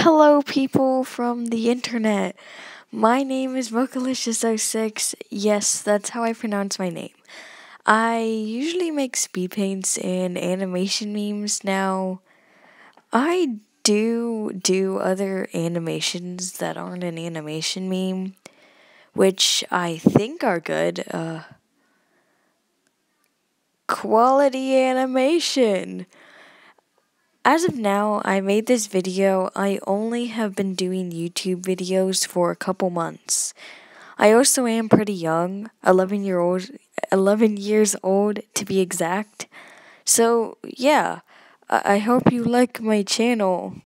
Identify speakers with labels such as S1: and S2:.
S1: Hello, people from the internet. My name is Mokalicious06. Yes, that's how I pronounce my name. I usually make speed paints and animation memes. Now, I do other animations that aren't an animation meme, which I think are good. Quality animation. As of now, I made this video. I only have been doing YouTube videos for a couple months. I also am pretty young, 11 years old to be exact. So, yeah, I hope you like my channel.